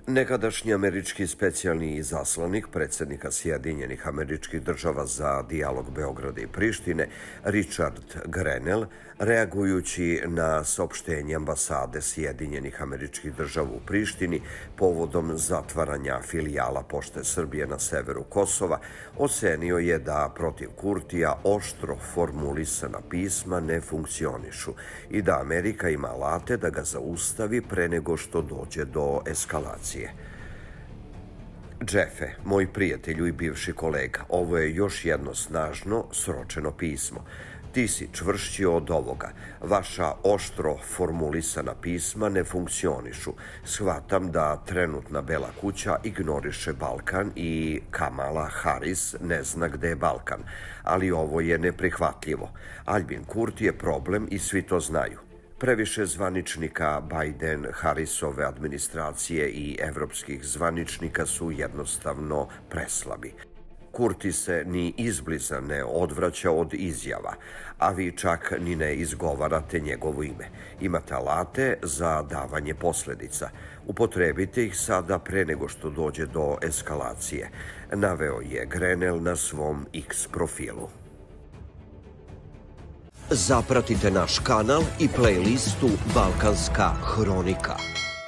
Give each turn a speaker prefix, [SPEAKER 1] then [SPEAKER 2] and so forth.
[SPEAKER 1] Nekadašnji američki specijalni izaslanik predsjednika Sjedinjenih Američkih Država za dijalog Beograda i Prištine, Richard Grenell, reagujući na saopštenje ambasade Sjedinjenih Američkih Država u Prištini povodom zatvaranja filijala Pošte Srbije na severu Kosova, ocenio je da protiv Kurtija oštro formulisana pisma ne funkcionišu i da Amerika ima alate da ga zaustavi pre nego što dođe do eskalacije. Džefe, moj prijatelju i bivši kolega, ovo je još jedno snažno, sročeno pismo. Ti si čvršći od ovoga. Vaša oštro formulisana pisma ne funkcionišu. Shvatam da trenutna Bela kuća ignoriše Balkan i Kamala Harris ne zna gde je Balkan. Ali ovo je neprihvatljivo. Albin Kurti je problem i svi to znaju. Previše zvaničnika Biden-Harrisove administracije i evropskih zvaničnika su jednostavno preslabi. Kurti se ni izbliza ne odvraća od izjava, a vi čak ni ne izgovarate njegovo ime. Imate alate za davanje posledica. Upotrebite ih sada pre nego što dođe do eskalacije, naveo je Grenell na svom X profilu. Zapratite naš kanal i playlistu Balkanska hronika.